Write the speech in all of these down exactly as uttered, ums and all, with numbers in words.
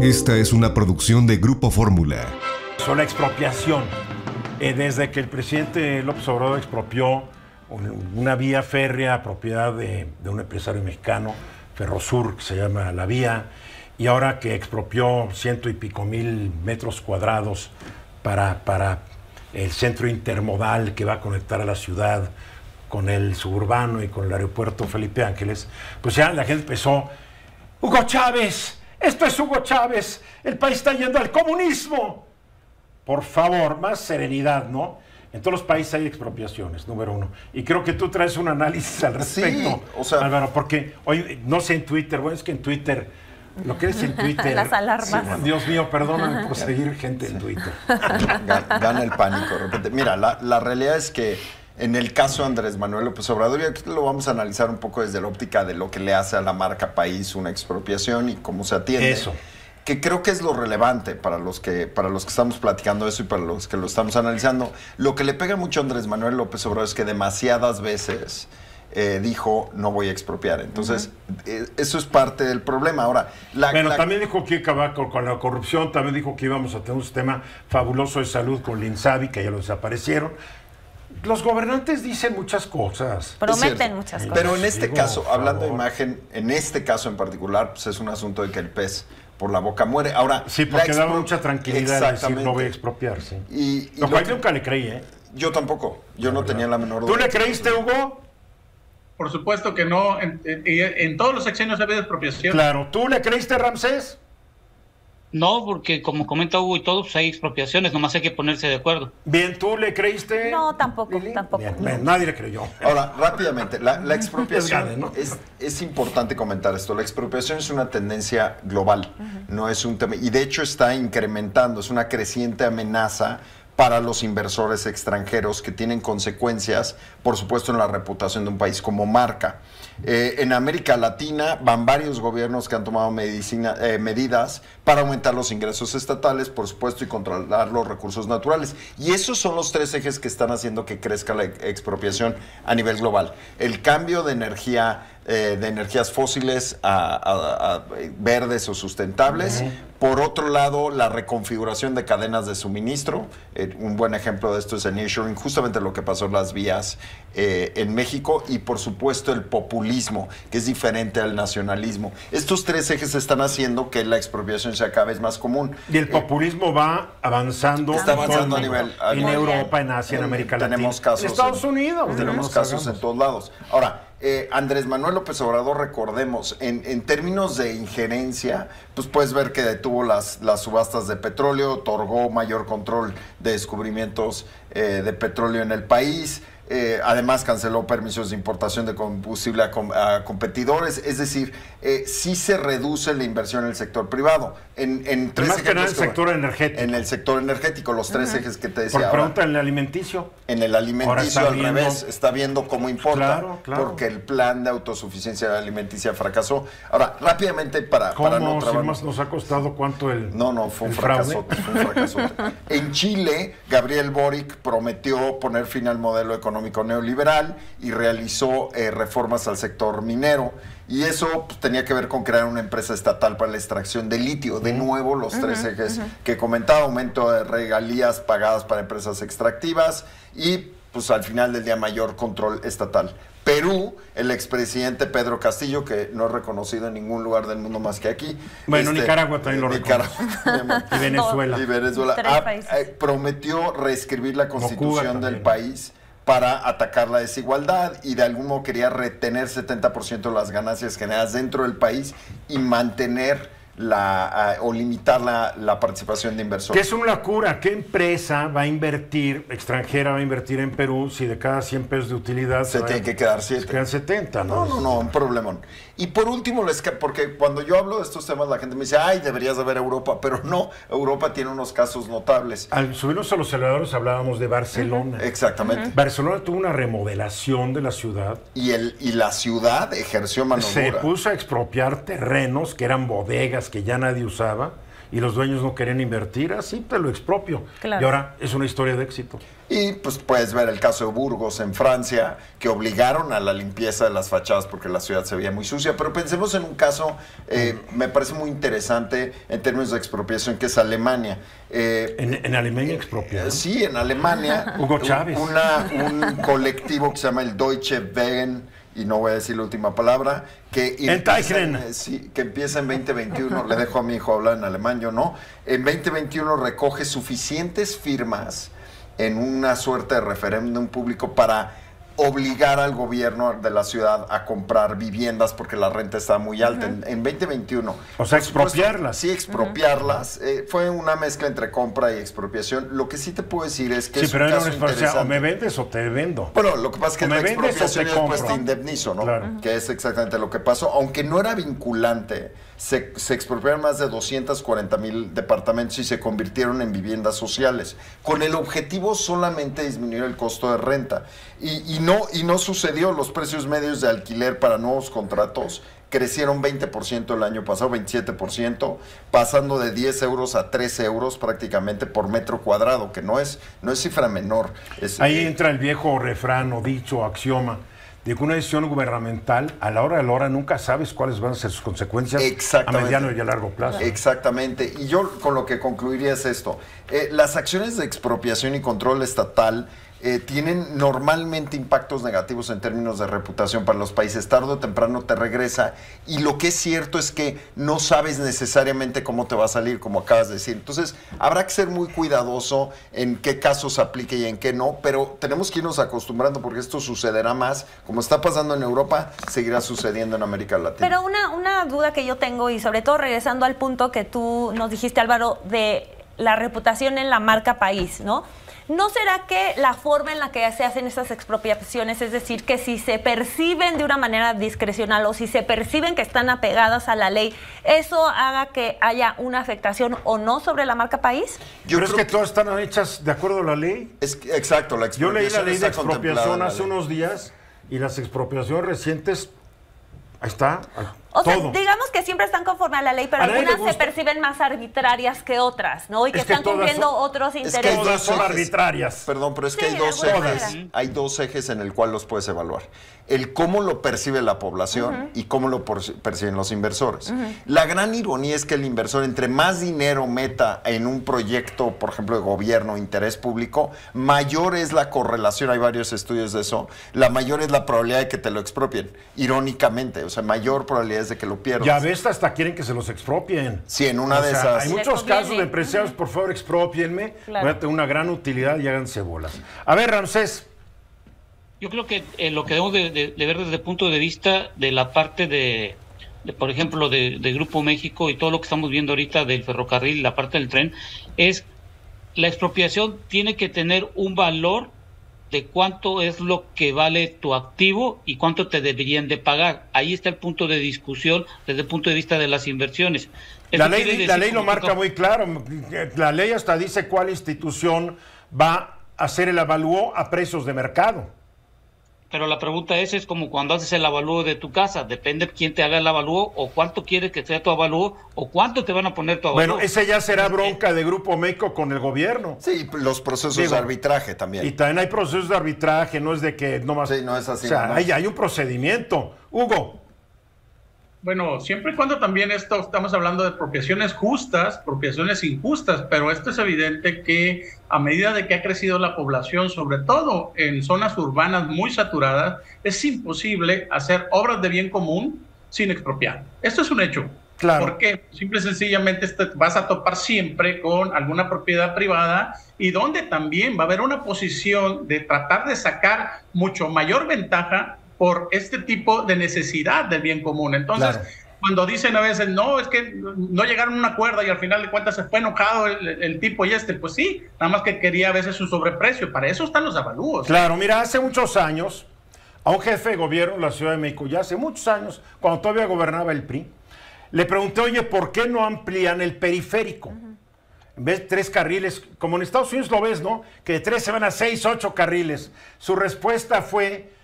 Esta es una producción de Grupo Fórmula. Sobre la expropiación. Eh, desde que el presidente López Obrador expropió una vía férrea propiedad de, de un empresario mexicano, Ferrosur, que se llama La Vía, y ahora que expropió ciento y pico mil metros cuadrados para, para el centro intermodal que va a conectar a la ciudad con el suburbano y con el aeropuerto Felipe Ángeles, pues ya la gente empezó: ¡Hugo Chávez! ¡Esto es Hugo Chávez! ¡El país está yendo al comunismo! Por favor, más serenidad, ¿no? En todos los países hay expropiaciones, número uno. Y creo que tú traes un análisis al respecto, sí, o sea, Álvaro, porque hoy, no sé en Twitter, bueno, es que en Twitter, lo que es en Twitter... Las alarmas. Sí, Dios mío, perdóname por seguir gente en Twitter. Gana, gana el pánico de repente. Mira, la, la realidad es que en el caso de Andrés Manuel López Obrador, y aquí lo vamos a analizar un poco desde la óptica de lo que le hace a la marca país una expropiación y cómo se atiende. Eso. Que creo que es lo relevante para los que para los que estamos platicando eso y para los que lo estamos analizando. Lo que le pega mucho a Andrés Manuel López Obrador es que demasiadas veces eh, dijo no voy a expropiar. Entonces, uh-huh. eh, eso es parte del problema. Ahora, la, bueno, la... también dijo que iba a acabar con, con la corrupción, también dijo que íbamos a tener un sistema fabuloso de salud con el INSABI, que ya lo desaparecieron. Los gobernantes dicen muchas cosas. Prometen muchas cosas. Pero en este Digo, caso, hablando de imagen, en este caso en particular, pues es un asunto de que el pez por la boca muere. Ahora, sí, porque expro... daba mucha tranquilidad decir no voy a expropiar, sí. Y, y lo cual que... nunca le creí, ¿eh? Yo tampoco. Yo no, no tenía la menor duda. ¿Tú le creíste, Hugo? Por supuesto que no. En, en, en todos los sexenios ha habido expropiación. Claro. ¿Tú le creíste, Ramsés? No, porque como comenta Hugo y todo, pues hay expropiaciones, nomás hay que ponerse de acuerdo. Bien, ¿tú le creíste? No, tampoco, Lili? tampoco. Bien, bien, nadie le creyó. Ahora, rápidamente, la, la expropiación, es, gane, ¿no? es, es importante comentar esto, la expropiación es una tendencia global, uh-huh. no es un tema, y de hecho está incrementando, es una creciente amenaza para los inversores extranjeros que tienen consecuencias, por supuesto, en la reputación de un país como marca. Eh, en América Latina van varios gobiernos que han tomado medicina, eh, medidas para aumentar los ingresos estatales, por supuesto, y controlar los recursos naturales. Y esos son los tres ejes que están haciendo que crezca la expropiación a nivel global. El cambio de energía, eh, de energías fósiles a, a, a verdes o sustentables. Uh-huh. Por otro lado, la reconfiguración de cadenas de suministro. Eh, un buen ejemplo de esto es el nearshoring, justamente lo que pasó en las vías eh, en México. Y por supuesto el populismo, que es diferente al nacionalismo. Estos tres ejes están haciendo que la expropiación sea cada vez más común. Y el populismo eh, va avanzando. Está avanzando a nivel... A en nivel, Europa, en Asia, en, en América Latina. Tenemos casos en Estados Unidos. En, tenemos casos hagamos. en todos lados. Ahora, Eh, Andrés Manuel López Obrador, recordemos, en, en términos de injerencia, pues puedes ver que detuvo las, las subastas de petróleo, otorgó mayor control de descubrimientos eh, de petróleo en el país, eh, además canceló permisos de importación de combustible a, com a competidores, es decir, eh, sí se reduce la inversión en el sector privado. En, en tres más que nada en el sector energético. En el sector energético, los tres uh-huh. ejes que te decía. Por pregunta en el alimenticio. En el alimenticio, al viendo... revés, está viendo cómo importa, claro, claro. porque el plan de autosuficiencia alimenticia fracasó. Ahora, rápidamente, para, ¿Cómo? para no trabajar. Si más nos ha costado cuánto el No, no, fue un fracasote, fue un fracasote. En Chile, Gabriel Boric prometió poner fin al modelo económico neoliberal y realizó eh, reformas al sector minero. Y eso pues, tenía que ver con crear una empresa estatal para la extracción de litio. De nuevo, los uh-huh, tres ejes uh-huh. que comentaba: aumento de regalías pagadas para empresas extractivas y, pues al final del día, mayor control estatal. Perú, el expresidente Pedro Castillo, que no es reconocido en ningún lugar del mundo más que aquí. Bueno, este, Nicaragua también lo Nicaragua, y Venezuela. Y Venezuela. Ah, eh, prometió reescribir la constitución del país para atacar la desigualdad y de algún modo quería retener setenta por ciento de las ganancias generadas dentro del país y mantener la uh, o limitar la, la participación de inversores. Que es una locura. ¿Qué empresa va a invertir, extranjera va a invertir en Perú, si de cada cien pesos de utilidad se, se tiene que quedar siete? Se quedan setenta, ¿no? No, no, no, un problemón. Y por último, les porque cuando yo hablo de estos temas, la gente me dice, ay, deberías de ver Europa, pero no, Europa tiene unos casos notables. Al subirnos a los elevadores hablábamos de Barcelona. Uh-huh. Exactamente. Uh-huh. Barcelona tuvo una remodelación de la ciudad. Y, el, y la ciudad ejerció mano dura. Se puso a expropiar terrenos que eran bodegas viviendas que ya nadie usaba y los dueños no querían invertir, así te lo expropio. Claro. Y ahora es una historia de éxito. Y pues puedes ver el caso de Burgos en Francia, que obligaron a la limpieza de las fachadas porque la ciudad se veía muy sucia. Pero pensemos en un caso, eh, me parece muy interesante en términos de expropiación, que es Alemania. Eh, En, en Alemania expropiaron. Sí, en Alemania. Hugo Chávez. Una, un colectivo que se llama el Deutsche Wegen, y no voy a decir la última palabra, que empieza, en, sí, que empieza en veinte veintiuno, le dejo a mi hijo hablar en alemán, yo no, en veinte veintiuno recoge suficientes firmas en una suerte de referéndum público para obligar al gobierno de la ciudad a comprar viviendas porque la renta está muy alta. Uh-huh. en, en veinte veintiuno. O sea, Por supuesto, expropiarlas. Sí, expropiarlas. Uh-huh. eh, fue una mezcla entre compra y expropiación. Lo que sí te puedo decir es que sí, es pero un no caso es interesante. O me vendes o te vendo. Bueno, lo que pasa es que o la me vendes expropiación o y te después compro. te indemnizo, ¿no? Claro. Uh-huh. Que es exactamente lo que pasó. Aunque no era vinculante, se, se expropiaron más de doscientos cuarenta mil departamentos y se convirtieron en viviendas sociales, con el objetivo solamente de disminuir el costo de renta. Y, y, no, y no sucedió. Los precios medios de alquiler para nuevos contratos crecieron veinte por ciento el año pasado, veintisiete por ciento, pasando de diez euros a trece euros prácticamente por metro cuadrado, que no es, no es cifra menor. Es, Ahí eh, entra el viejo refrán o dicho o axioma de que una decisión gubernamental, a la hora de la hora, nunca sabes cuáles van a ser sus consecuencias a mediano y a largo plazo. Exactamente. Y yo con lo que concluiría es esto. Eh, las acciones de expropiación y control estatal eh, tienen normalmente impactos negativos en términos de reputación para los países. Tarde o temprano te regresa. Y lo que es cierto es que no sabes necesariamente cómo te va a salir, como acabas de decir. Entonces, habrá que ser muy cuidadoso en qué casos aplique y en qué no, pero tenemos que irnos acostumbrando porque esto sucederá más. Como está pasando en Europa, seguirá sucediendo en América Latina. Pero una, una duda que yo tengo, y sobre todo regresando al punto que tú nos dijiste, Álvaro, de la reputación en la marca país, ¿no? ¿No será que la forma en la que se hacen estas expropiaciones, es decir, que si se perciben de una manera discrecional o si se perciben que están apegadas a la ley, eso haga que haya una afectación o no sobre la marca país? Yo creo que, que todas están hechas de acuerdo a la ley. Es que, exacto, la expropiación. Yo leí la ley de expropiación hace ley. unos días y las expropiaciones recientes, ahí está. O sea, todo. digamos que siempre están conforme a la ley, pero A algunas se perciben más arbitrarias que otras, ¿no? Y que, es que están cumpliendo son, otros intereses. Es que todas son arbitrarias. Perdón, pero es Sí, que hay dos ejes, manera. hay dos ejes en el cual los puedes evaluar. El cómo lo percibe la población uh-huh. y cómo lo perciben los inversores. Uh-huh. La gran ironía es que el inversor, entre más dinero meta en un proyecto, por ejemplo, de gobierno, interés público, mayor es la correlación, hay varios estudios de eso, la mayor es la probabilidad de que te lo expropien, irónicamente, o sea, mayor probabilidad es de que lo pierdas. Ya ves, hasta quieren que se los expropien. Sí, en una o de sea, esas. Hay muchos casos de empresarios, por favor, expropienme, claro. voy a tener una gran utilidad y háganse bolas. A ver, Ramsés. Yo creo que eh, lo que debemos de, de, de ver desde el punto de vista de la parte de, de por ejemplo, de, de Grupo México y todo lo que estamos viendo ahorita del ferrocarril, la parte del tren, es la expropiación tiene que tener un valor de cuánto es lo que vale tu activo y cuánto te deberían de pagar. Ahí está el punto de discusión desde el punto de vista de las inversiones. La ley, la ley lo marca muy claro. La ley hasta dice cuál institución va a hacer el avalúo a precios de mercado. Pero la pregunta es, es como cuando haces el avalúo de tu casa, depende quién te haga el avalúo o cuánto quiere que sea tu avalúo o cuánto te van a poner tu avalúo. Bueno, ese ya será bronca de Grupo México con el gobierno. Sí, los procesos Digo, de arbitraje también. Y también hay procesos de arbitraje, no es de que no más. Sí, no es así. O sea, no hay, hay un procedimiento. Hugo. Bueno, siempre y cuando también esto estamos hablando de expropiaciones justas, expropiaciones injustas, pero esto es evidente que a medida de que ha crecido la población, sobre todo en zonas urbanas muy saturadas, es imposible hacer obras de bien común sin expropiar. Esto es un hecho. Claro. Porque simple y sencillamente te vas a topar siempre con alguna propiedad privada y donde también va a haber una posición de tratar de sacar mucho mayor ventaja por este tipo de necesidad del bien común. Entonces, claro. Cuando dicen a veces, no, es que no llegaron a un acuerdo y al final de cuentas se fue enojado el, el tipo y este, pues sí, nada más que quería a veces un sobreprecio. Para eso están los avalúos. Claro, mira, hace muchos años, a un jefe de gobierno de la Ciudad de México, ya hace muchos años, cuando todavía gobernaba el P R I, le pregunté, oye, ¿por qué no amplían el periférico? Uh-huh. En vez de tres carriles, como en Estados Unidos lo ves, ¿no? Que de tres se van a seis, ocho carriles. Su respuesta fue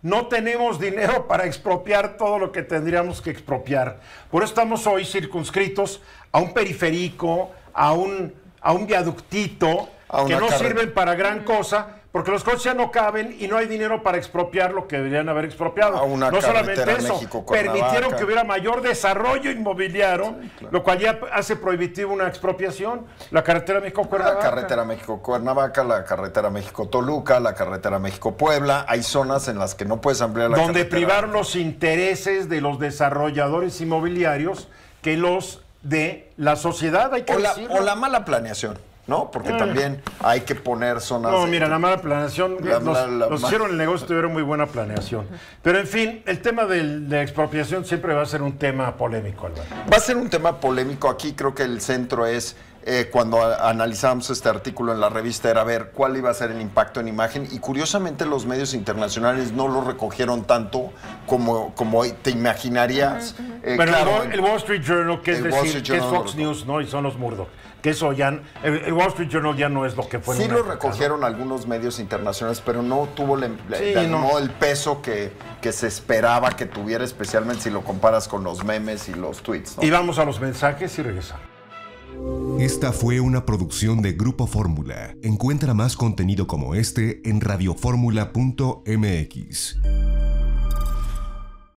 no tenemos dinero para expropiar todo lo que tendríamos que expropiar. Por eso estamos hoy circunscritos a un periférico, a un, a un viaductito, A que una no carre- sirven para gran cosa, porque los coches ya no caben y no hay dinero para expropiar lo que deberían haber expropiado. A una no solamente carretera eso, México-Cuernavaca. permitieron que hubiera mayor desarrollo inmobiliario, lo cual ya hace prohibitivo una expropiación. La carretera La México-Cuernavaca. carretera México-Cuernavaca, la carretera México-Toluca, la carretera México-Puebla. Hay zonas en las que no puedes ampliar la donde carretera. privar los intereses de los desarrolladores inmobiliarios que los de la sociedad, hay que O la, decirlo. o la mala planeación, ¿no? Porque Mm. también hay que poner zonas... No, de- mira, la mala planeación, La- los, la- la los ma- hicieron el negocio, tuvieron muy buena planeación. Pero en fin, el tema del- de la expropiación siempre va a ser un tema polémico, Álvaro. Va a ser un tema polémico aquí. Creo que el centro es, eh, cuando a- analizamos este artículo en la revista, era ver cuál iba a ser el impacto en imagen. Y curiosamente los medios internacionales no lo recogieron tanto como, como te imaginarías. Eh, Bueno, claro, el, Wall- el Wall Street Journal, que es el Wall decir, Street que es Journal Fox lo- News, ¿no? Y son los Murdoch. Que eso ya, el, el Wall Street Journal ya no es lo que fue en sí una lo época, ¿no? recogieron algunos medios internacionales, pero no tuvo la- la- Sí, la- no. no el peso que, que se esperaba que tuviera, especialmente si lo comparas con los memes y los tweets, ¿no? Y vamos a los mensajes y regresamos. Esta fue una producción de Grupo Fórmula. Encuentra más contenido como este en radioformula punto m x.